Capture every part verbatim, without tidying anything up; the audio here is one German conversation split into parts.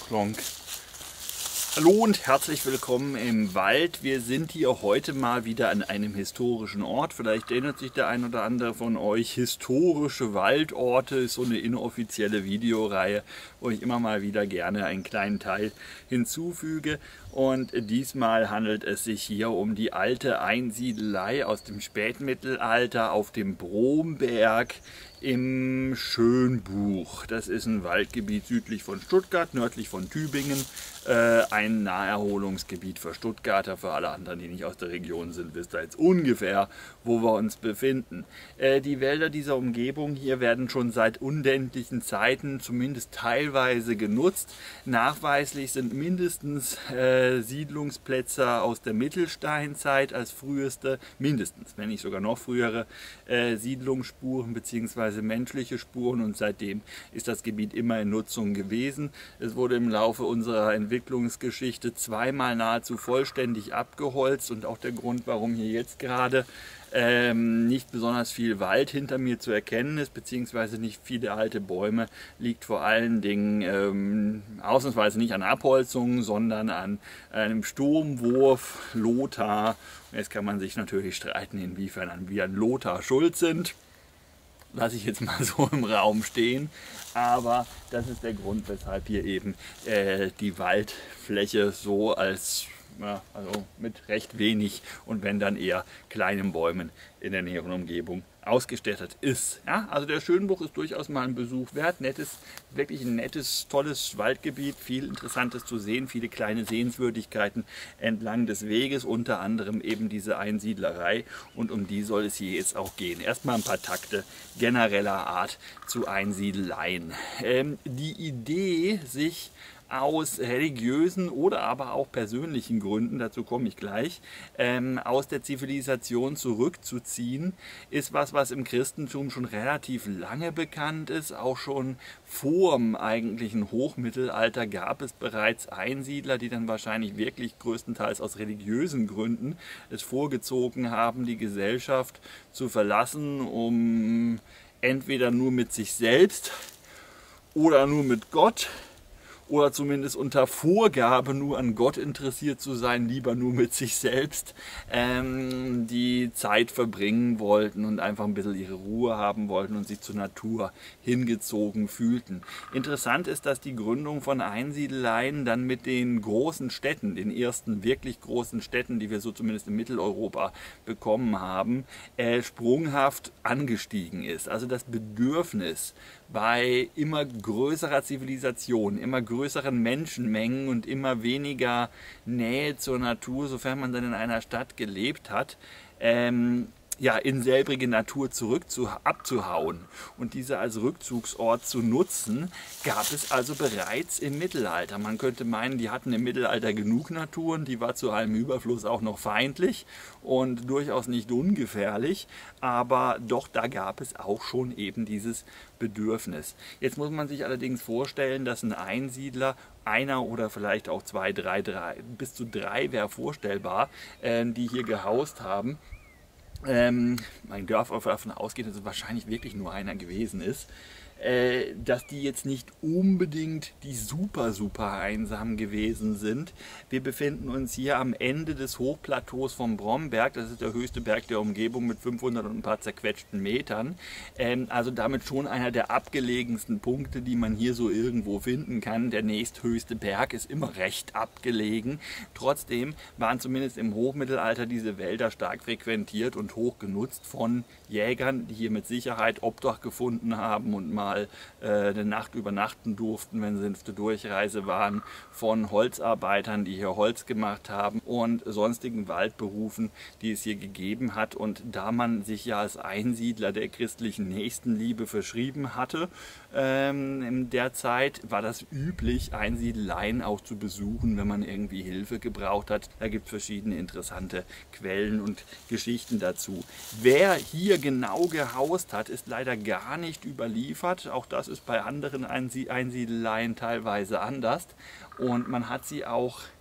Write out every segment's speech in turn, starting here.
Flonk. Hallo und herzlich willkommen im Wald. Wir sind hier heute mal wieder an einem historischen Ort. Vielleicht erinnert sich der ein oder andere von euch. Historische Waldorte ist so eine inoffizielle Videoreihe, wo ich immer mal wieder gerne einen kleinen Teil hinzufüge. Und diesmal handelt es sich hier um die alte Einsiedelei aus dem Spätmittelalter auf dem Bromberg im Schönbuch. Das ist ein Waldgebiet südlich von Stuttgart, nördlich von Tübingen. Äh, ein Naherholungsgebiet für Stuttgarter. Für alle anderen, die nicht aus der Region sind, wisst ihr jetzt ungefähr, wo wir uns befinden. Äh, die Wälder dieser Umgebung hier werden schon seit unendlichen Zeiten zumindest teilweise genutzt. Nachweislich sind mindestens äh, Siedlungsplätze aus der Mittelsteinzeit als früheste, mindestens, wenn nicht sogar noch frühere äh, Siedlungsspuren bzw. menschliche Spuren, und seitdem ist das Gebiet immer in Nutzung gewesen. Es wurde im Laufe unserer Entwicklungsgeschichte zweimal nahezu vollständig abgeholzt, und auch der Grund, warum hier jetzt gerade ähm, nicht besonders viel Wald hinter mir zu erkennen ist, beziehungsweise nicht viele alte Bäume, liegt vor allen Dingen ähm, ausnahmsweise nicht an Abholzungen, sondern an einem Sturmwurf Lothar. Jetzt kann man sich natürlich streiten, inwiefern wir an Lothar schuld sind. Lasse ich jetzt mal so im Raum stehen, aber das ist der Grund, weshalb hier eben äh, die Waldfläche so als, ja, also mit recht wenig und wenn dann eher kleinen Bäumen in der näheren Umgebung ausgestattet ist. Ja, also der Schönbuch ist durchaus mal ein Besuch wert. Nettes, wirklich ein nettes, tolles Waldgebiet, viel Interessantes zu sehen, viele kleine Sehenswürdigkeiten entlang des Weges, unter anderem eben diese Einsiedlerei, und um die soll es hier jetzt auch gehen. Erstmal ein paar Takte genereller Art zu Einsiedeleien. Ähm, die Idee, sich aus religiösen oder aber auch persönlichen Gründen, dazu komme ich gleich, ähm, aus der Zivilisation zurückzuziehen, ist was, was im Christentum schon relativ lange bekannt ist. Auch schon vor dem eigentlichen Hochmittelalter gab es bereits Einsiedler, die dann wahrscheinlich wirklich größtenteils aus religiösen Gründen es vorgezogen haben, die Gesellschaft zu verlassen, um entweder nur mit sich selbst oder nur mit Gott, oder zumindest unter Vorgabe nur an Gott interessiert zu sein, lieber nur mit sich selbst, ähm, die Zeit verbringen wollten und einfach ein bisschen ihre Ruhe haben wollten und sich zur Natur hingezogen fühlten. Interessant ist, dass die Gründung von Einsiedeleien dann mit den großen Städten, den ersten wirklich großen Städten, die wir so zumindest in Mitteleuropa bekommen haben, äh, sprunghaft angestiegen ist. Also das Bedürfnis bei immer größerer Zivilisation, immer größeren Menschenmengen und immer weniger Nähe zur Natur, sofern man dann in einer Stadt gelebt hat, ähm, ja, in selbrige Natur zurück zu, abzuhauen und diese als Rückzugsort zu nutzen, gab es also bereits im Mittelalter. Man könnte meinen, die hatten im Mittelalter genug Natur, und die war zu allem Überfluss auch noch feindlich und durchaus nicht ungefährlich, aber doch, da gab es auch schon eben dieses Bedürfnis. Jetzt muss man sich allerdings vorstellen, dass ein Einsiedler, einer oder vielleicht auch zwei, drei, drei bis zu drei wäre vorstellbar, äh, die hier gehaust haben. Ähm, mein Dorf davon ausgeht, dass es wahrscheinlich wirklich nur einer gewesen ist, äh, dass die jetzt nicht unbedingt die super, super einsam gewesen sind. Wir befinden uns hier am Ende des Hochplateaus vom Bromberg. Das ist der höchste Berg der Umgebung mit fünfhundert und ein paar zerquetschten Metern. Ähm, also damit schon einer der abgelegensten Punkte, die man hier so irgendwo finden kann. Der nächsthöchste Berg ist immer recht abgelegen. Trotzdem waren zumindest im Hochmittelalter diese Wälder stark frequentiert und hoch genutzt von Jägern, die hier mit Sicherheit Obdach gefunden haben und mal äh, eine Nacht übernachten durften, wenn sie auf der Durchreise waren, von Holzarbeitern, die hier Holz gemacht haben, und sonstigen Waldberufen, die es hier gegeben hat. Und da man sich ja als Einsiedler der christlichen Nächstenliebe verschrieben hatte, ähm, in der Zeit war das üblich, Einsiedeleien auch zu besuchen, wenn man irgendwie Hilfe gebraucht hat. Da gibt es verschiedene interessante Quellen und Geschichten dazu. Wer hier genau gehaust hat, ist leider gar nicht überliefert. Auch das ist bei anderen Einsiedeleien teilweise anders. Und man hat sie auch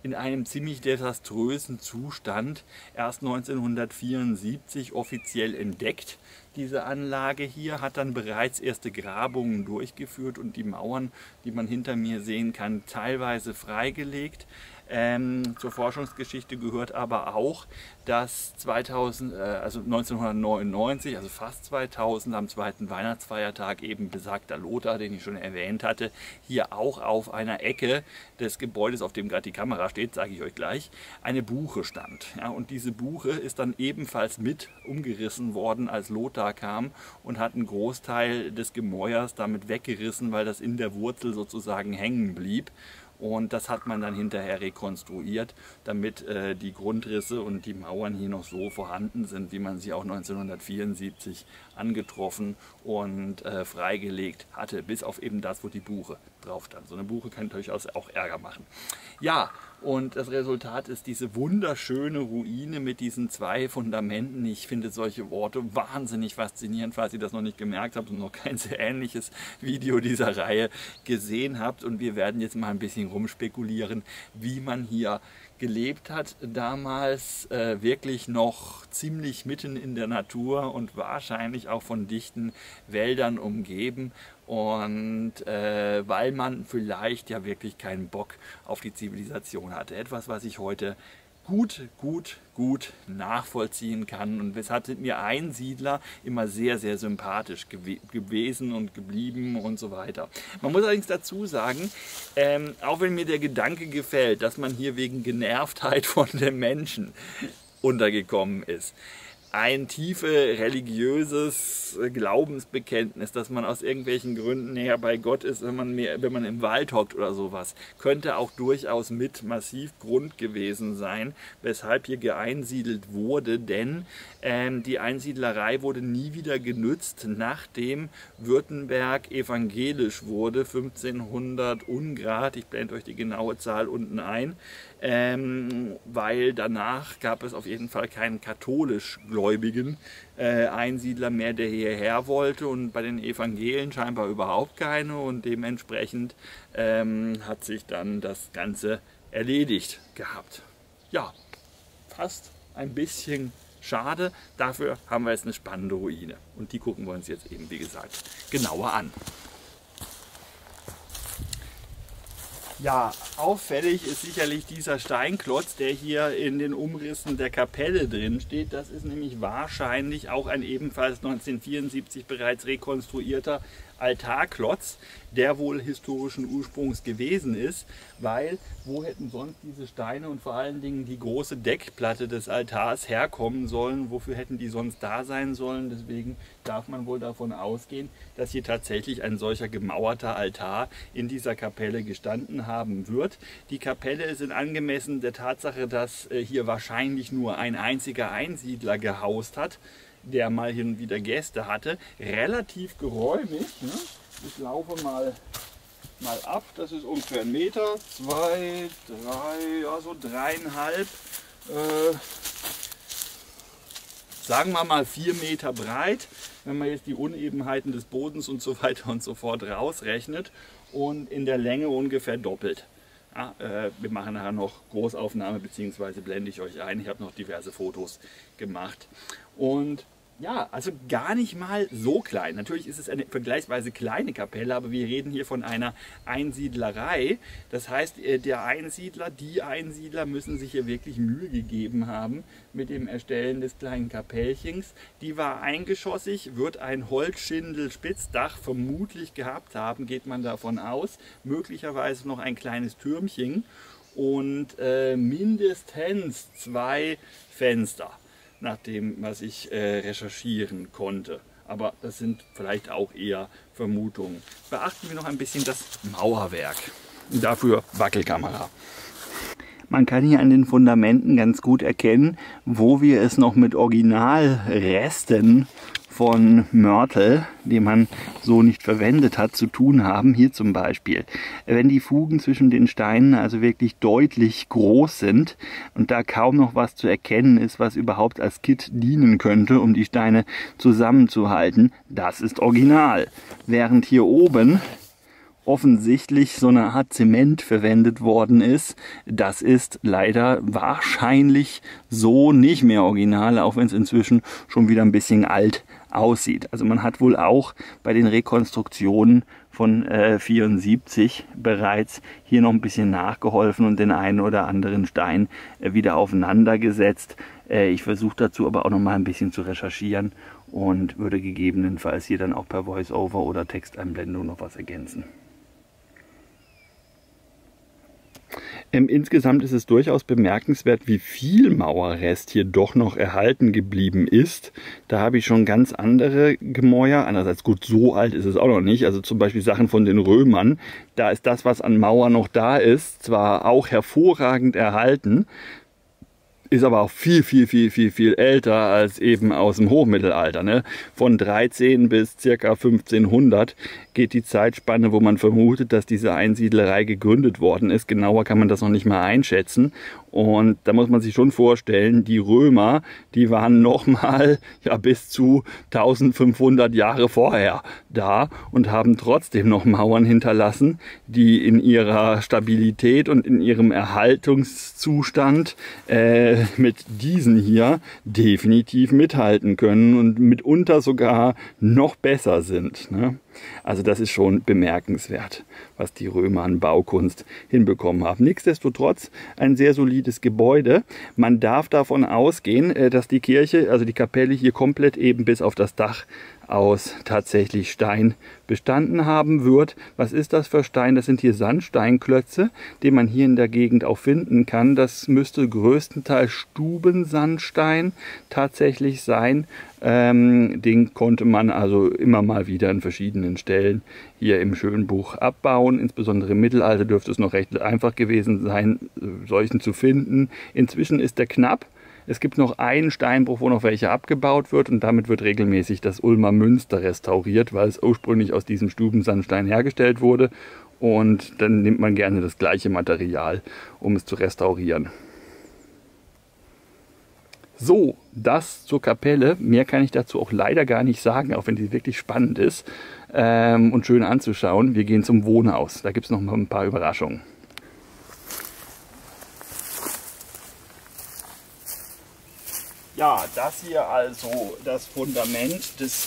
in einem ziemlich desaströsen Zustand erst neunzehnhundertvierundsiebzig offiziell entdeckt. Diese Anlage hier hat dann bereits erste Grabungen durchgeführt und die Mauern, die man hinter mir sehen kann, teilweise freigelegt. Ähm, zur Forschungsgeschichte gehört aber auch, dass zweitausend, äh, also neunzehnhundertneunundneunzig, also fast zweitausend, am zweiten Weihnachtsfeiertag eben besagter Lothar, den ich schon erwähnt hatte, hier auch auf einer Ecke des Gebäudes, auf dem gerade die Kamera steht, sage ich euch gleich, eine Buche stand. Ja, und diese Buche ist dann ebenfalls mit umgerissen worden, als Lothar kam, und hat einen Großteil des Gemäuers damit weggerissen, weil das in der Wurzel sozusagen hängen blieb. Und das hat man dann hinterher rekonstruiert, damit äh, die Grundrisse und die Mauern hier noch so vorhanden sind, wie man sie auch neunzehnhundertvierundsiebzig angetroffen und äh, freigelegt hatte, bis auf eben das, wo die Buche drauf stand. So eine Buche kann durchaus auch Ärger machen. Ja, und das Resultat ist diese wunderschöne Ruine mit diesen zwei Fundamenten. Ich finde solche Worte wahnsinnig faszinierend, falls ihr das noch nicht gemerkt habt und noch kein sehr ähnliches Video dieser Reihe gesehen habt. Und wir werden jetzt mal ein bisschen rumspekulieren, wie man hier gelebt hat, damals äh, wirklich noch ziemlich mitten in der Natur und wahrscheinlich auch von dichten Wäldern umgeben, und äh, weil man vielleicht ja wirklich keinen Bock auf die Zivilisation hatte. Etwas, was ich heute gut, gut, gut nachvollziehen kann, und weshalb sind mir Einsiedler immer sehr, sehr sympathisch gew gewesen und geblieben und so weiter. Man muss allerdings dazu sagen, ähm, auch wenn mir der Gedanke gefällt, dass man hier wegen Genervtheit von den Menschen untergekommen ist, ein tiefe religiöses Glaubensbekenntnis, dass man aus irgendwelchen Gründen näher bei Gott ist, wenn man, mehr, wenn man im Wald hockt oder sowas, könnte auch durchaus mit massiv Grund gewesen sein, weshalb hier geeinsiedelt wurde, denn ähm, die Einsiedlerei wurde nie wieder genützt, nachdem Württemberg evangelisch wurde, fünfzehnhundert Ungrad, ich blende euch die genaue Zahl unten ein, ähm, weil danach gab es auf jeden Fall keinen katholisch gläubigen äh, Einsiedler mehr, der hierher wollte, und bei den Evangelien scheinbar überhaupt keine, und dementsprechend ähm, hat sich dann das Ganze erledigt gehabt. Ja, fast ein bisschen schade, dafür haben wir jetzt eine spannende Ruine, und die gucken wir uns jetzt eben, wie gesagt, genauer an. Ja, auffällig ist sicherlich dieser Steinklotz, der hier in den Umrissen der Kapelle drin steht. Das ist nämlich wahrscheinlich auch ein ebenfalls neunzehnhundertvierundsiebzig bereits rekonstruierter Altarklotz, der wohl historischen Ursprungs gewesen ist, weil wo hätten sonst diese Steine und vor allen Dingen die große Deckplatte des Altars herkommen sollen? Wofür hätten die sonst da sein sollen? Deswegen darf man wohl davon ausgehen, dass hier tatsächlich ein solcher gemauerter Altar in dieser Kapelle gestanden haben wird. Die Kapelle ist in angemessen der Tatsache, dass hier wahrscheinlich nur ein einziger Einsiedler gehaust hat, der mal hin und wieder Gäste hatte, relativ geräumig. Ne? Ich laufe mal, mal ab, das ist ungefähr ein Meter, zwei, drei, ja so dreieinhalb, äh, sagen wir mal vier Meter breit, wenn man jetzt die Unebenheiten des Bodens und so weiter und so fort rausrechnet, und in der Länge ungefähr doppelt. Ja, äh, wir machen nachher noch Großaufnahme, beziehungsweise blende ich euch ein. Ich habe noch diverse Fotos gemacht. Und ja, also gar nicht mal so klein. Natürlich ist es eine vergleichsweise kleine Kapelle, aber wir reden hier von einer Einsiedlerei. Das heißt, der Einsiedler, die Einsiedler müssen sich hier wirklich Mühe gegeben haben mit dem Erstellen des kleinen Kapellchens. Die war eingeschossig, wird ein Holzschindelspitzdach vermutlich gehabt haben, geht man davon aus. Möglicherweise noch ein kleines Türmchen und äh, mindestens zwei Fenster, nach dem, was ich äh, recherchieren konnte. Aber das sind vielleicht auch eher Vermutungen. Beachten wir noch ein bisschen das Mauerwerk. Dafür Wackelkamera. Man kann hier an den Fundamenten ganz gut erkennen, wo wir es noch mit Originalresten von Mörtel, die man so nicht verwendet hat, zu tun haben. Hier zum Beispiel, wenn die Fugen zwischen den Steinen also wirklich deutlich groß sind und da kaum noch was zu erkennen ist, was überhaupt als Kit dienen könnte, um die Steine zusammenzuhalten, das ist original. Während hier oben offensichtlich so eine Art Zement verwendet worden ist. Das ist leider wahrscheinlich so nicht mehr original, auch wenn es inzwischen schon wieder ein bisschen alt aussieht. Also man hat wohl auch bei den Rekonstruktionen von äh, vierundsiebzig bereits hier noch ein bisschen nachgeholfen und den einen oder anderen Stein äh, wieder aufeinander gesetzt. Äh, ich versuche dazu aber auch noch mal ein bisschen zu recherchieren und würde gegebenenfalls hier dann auch per Voice-Over oder Texteinblendung noch was ergänzen. Ähm, insgesamt ist es durchaus bemerkenswert, wie viel Mauerrest hier doch noch erhalten geblieben ist. Da habe ich schon ganz andere Gemäuer. Andererseits, gut, so alt ist es auch noch nicht. Also zum Beispiel Sachen von den Römern. Da ist das, was an Mauer noch da ist, zwar auch hervorragend erhalten, ist aber auch viel, viel, viel, viel, viel älter als eben aus dem Hochmittelalter. Ne? Von dreizehn bis ca. fünfzehnhundert geht die Zeitspanne, wo man vermutet, dass diese Einsiedlerei gegründet worden ist. Genauer kann man das noch nicht mal einschätzen. Und da muss man sich schon vorstellen, die Römer, die waren nochmal ja, bis zu eintausendfünfhundert Jahre vorher da und haben trotzdem noch Mauern hinterlassen, die in ihrer Stabilität und in ihrem Erhaltungszustand äh, mit diesen hier definitiv mithalten können und mitunter sogar noch besser sind. Ne? Also das ist schon bemerkenswert, was die Römer an Baukunst hinbekommen haben. Nichtsdestotrotz ein sehr solides Gebäude. Man darf davon ausgehen, dass die Kirche, also die Kapelle hier komplett eben bis auf das Dach aus tatsächlich Stein bestanden haben wird. Was ist das für Stein? Das sind hier Sandsteinklötze, die man hier in der Gegend auch finden kann. Das müsste größtenteils Stubensandstein tatsächlich sein. Ähm, den konnte man also immer mal wieder an verschiedenen Stellen hier im Schönbuch abbauen. Insbesondere im Mittelalter dürfte es noch recht einfach gewesen sein, solchen zu finden. Inzwischen ist der knapp. Es gibt noch einen Steinbruch, wo noch welche abgebaut wird und damit wird regelmäßig das Ulmer Münster restauriert, weil es ursprünglich aus diesem Stubensandstein hergestellt wurde und dann nimmt man gerne das gleiche Material, um es zu restaurieren. So, das zur Kapelle. Mehr kann ich dazu auch leider gar nicht sagen, auch wenn die wirklich spannend ist ähm, und schön anzuschauen. Wir gehen zum Wohnhaus, da gibt es noch mal ein paar Überraschungen. Ja, das hier also das Fundament des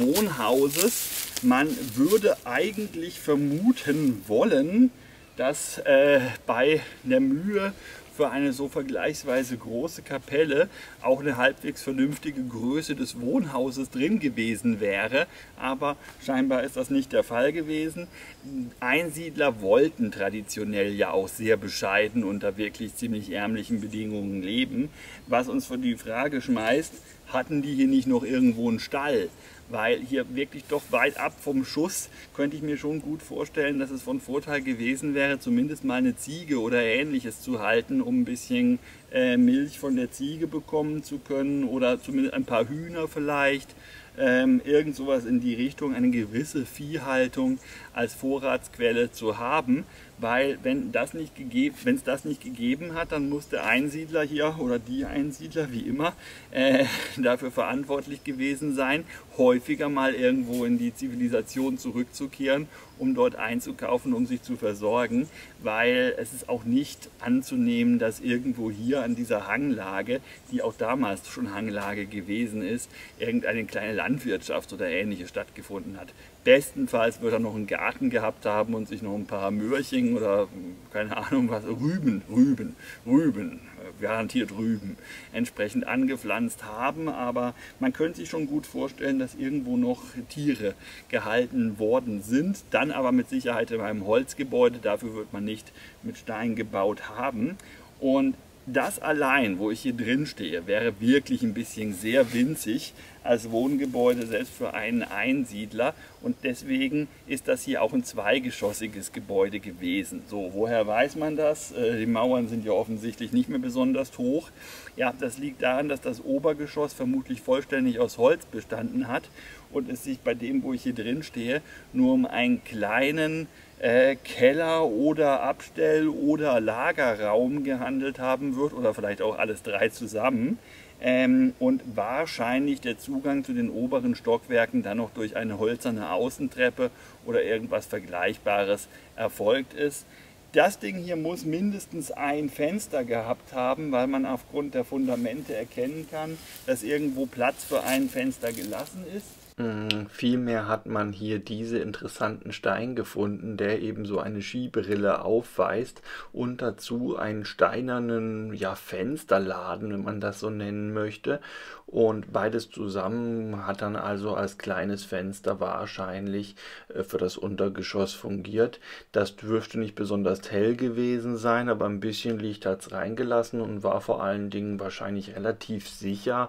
Wohnhauses. Man würde eigentlich vermuten wollen, dass äh, bei der Mühe für eine so vergleichsweise große Kapelle auch eine halbwegs vernünftige Größe des Wohnhauses drin gewesen wäre. Aber scheinbar ist das nicht der Fall gewesen. Einsiedler wollten traditionell ja auch sehr bescheiden unter wirklich ziemlich ärmlichen Bedingungen leben. Was uns vor die Frage schmeißt, hatten die hier nicht noch irgendwo einen Stall? Weil hier wirklich doch weit ab vom Schuss könnte ich mir schon gut vorstellen, dass es von Vorteil gewesen wäre, zumindest mal eine Ziege oder Ähnliches zu halten, um ein bisschen äh, Milch von der Ziege bekommen zu können oder zumindest ein paar Hühner vielleicht. Ähm, irgend sowas in die Richtung, eine gewisse Viehhaltung als Vorratsquelle zu haben, weil wenn das nicht gegeben, wenn es das nicht gegeben hat, dann muss der Einsiedler hier oder die Einsiedler, wie immer, äh, dafür verantwortlich gewesen sein, häufiger mal irgendwo in die Zivilisation zurückzukehren, um dort einzukaufen, um sich zu versorgen, weil es ist auch nicht anzunehmen, dass irgendwo hier an dieser Hanglage, die auch damals schon Hanglage gewesen ist, irgendeine kleine Landwirtschaft oder Ähnliches stattgefunden hat. Bestenfalls wird er noch einen Garten gehabt haben und sich noch ein paar Möhrchen oder keine Ahnung was, Rüben, Rüben, Rüben, garantiert Rüben, entsprechend angepflanzt haben. Aber man könnte sich schon gut vorstellen, dass irgendwo noch Tiere gehalten worden sind. Dann aber mit Sicherheit in einem Holzgebäude, dafür wird man nicht mit Stein gebaut haben. Und das allein, wo ich hier drin stehe, wäre wirklich ein bisschen sehr winzig als Wohngebäude, selbst für einen Einsiedler. Und deswegen ist das hier auch ein zweigeschossiges Gebäude gewesen. So, woher weiß man das? Die Mauern sind ja offensichtlich nicht mehr besonders hoch. Ja, das liegt daran, dass das Obergeschoss vermutlich vollständig aus Holz bestanden hat und es sich bei dem, wo ich hier drin stehe, nur um einen kleinen äh, Keller oder Abstell- oder Lagerraum gehandelt haben wird oder vielleicht auch alles drei zusammen. Ähm, und wahrscheinlich der Zugang zu den oberen Stockwerken dann noch durch eine hölzerne Außentreppe oder irgendwas Vergleichbares erfolgt ist. Das Ding hier muss mindestens ein Fenster gehabt haben, weil man aufgrund der Fundamente erkennen kann, dass irgendwo Platz für ein Fenster gelassen ist. Mm, Vielmehr hat man hier diese interessanten Stein gefunden, der eben so eine Skibrille aufweist und dazu einen steinernen, ja, Fensterladen, wenn man das so nennen möchte. Und beides zusammen hat dann also als kleines Fenster wahrscheinlich äh, für das Untergeschoss fungiert. Das dürfte nicht besonders hell gewesen sein, aber ein bisschen Licht hat es reingelassen und war vor allen Dingen wahrscheinlich relativ sicher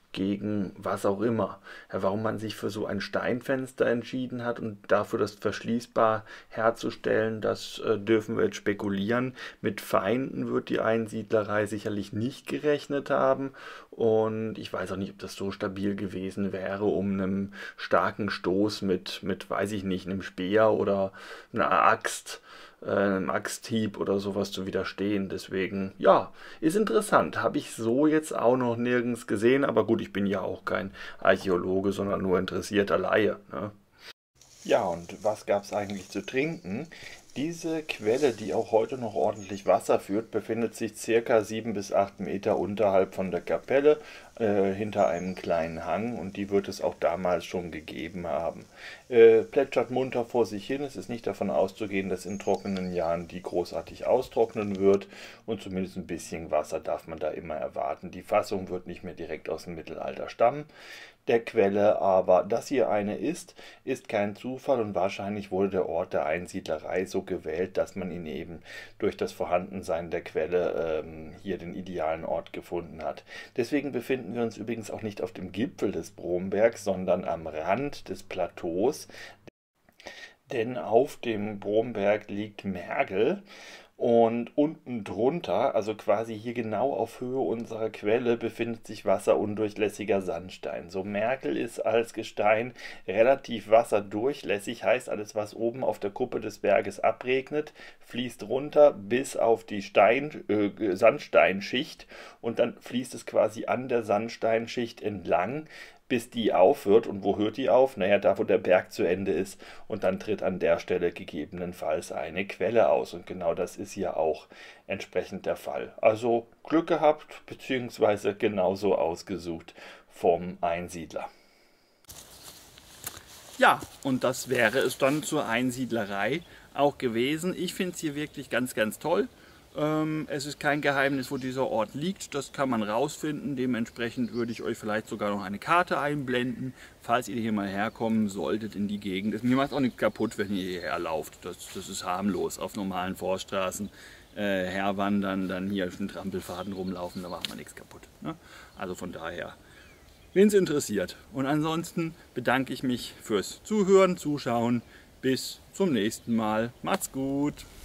gegen was auch immer. Ja, warum man sich für so ein Steinfenster entschieden hat und dafür das verschließbar herzustellen, das äh, dürfen wir jetzt spekulieren. Mit Feinden wird die Einsiedlerei sicherlich nicht gerechnet haben und ich weiß auch nicht, ob das so stabil gewesen wäre, um einem starken Stoß mit, mit, weiß ich nicht, einem Speer oder einer Axt äh, einem Axthieb oder sowas zu widerstehen. Deswegen, ja, ist interessant. Habe ich so jetzt auch noch nirgends gesehen. Aber gut, ich bin ja auch kein Archäologe, sondern nur interessierter Laie. Ne? Ja, und was gab es eigentlich zu trinken? Diese Quelle, die auch heute noch ordentlich Wasser führt, befindet sich circa sieben bis acht Meter unterhalb von der Kapelle, äh, hinter einem kleinen Hang, und die wird es auch damals schon gegeben haben. Äh, plätschert munter vor sich hin, es ist nicht davon auszugehen, dass in trockenen Jahren die großartig austrocknen wird, und zumindest ein bisschen Wasser darf man da immer erwarten. Die Fassung wird nicht mehr direkt aus dem Mittelalter stammen, der Quelle, aber dass hier eine ist, ist kein Zufall, und wahrscheinlich wurde der Ort der Einsiedlerei so gewählt, dass man ihn eben durch das Vorhandensein der Quelle ähm, hier den idealen Ort gefunden hat. Deswegen befinden wir uns übrigens auch nicht auf dem Gipfel des Brombergs, sondern am Rand des Plateaus, denn auf dem Bromberg liegt Mergel. Und unten drunter, also quasi hier genau auf Höhe unserer Quelle, befindet sich wasserundurchlässiger Sandstein. So, Mergel ist als Gestein relativ wasserdurchlässig, heißt, alles, was oben auf der Kuppe des Berges abregnet, fließt runter bis auf die Stein, äh, Sandsteinschicht, und dann fließt es quasi an der Sandsteinschicht entlang, bis die aufhört. Und wo hört die auf? Naja, da wo der Berg zu Ende ist, und dann tritt an der Stelle gegebenenfalls eine Quelle aus. Und genau das ist hier auch entsprechend der Fall. Also Glück gehabt, beziehungsweise genauso ausgesucht vom Einsiedler. Ja, und das wäre es dann zur Einsiedlerei auch gewesen. Ich finde es hier wirklich ganz, ganz toll. Ähm, es ist kein Geheimnis, wo dieser Ort liegt. Das kann man rausfinden. Dementsprechend würde ich euch vielleicht sogar noch eine Karte einblenden, falls ihr hier mal herkommen solltet in die Gegend. Mir macht auch nichts kaputt, wenn ihr hierher lauft. Das, das ist harmlos. Auf normalen Vorstraßen äh, herwandern, dann hier auf den Trampelfaden rumlaufen, da macht man nichts kaputt. Ne? Also von daher, wen es interessiert. Und ansonsten bedanke ich mich fürs Zuhören, Zuschauen. Bis zum nächsten Mal. Macht's gut!